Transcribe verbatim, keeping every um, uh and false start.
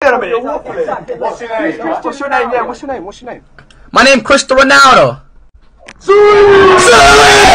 on a minute. What's your name? What's your name? Yeah, what's your name? What's your name? My name Cristiano Ronaldo. Sewyyyyyyyyy!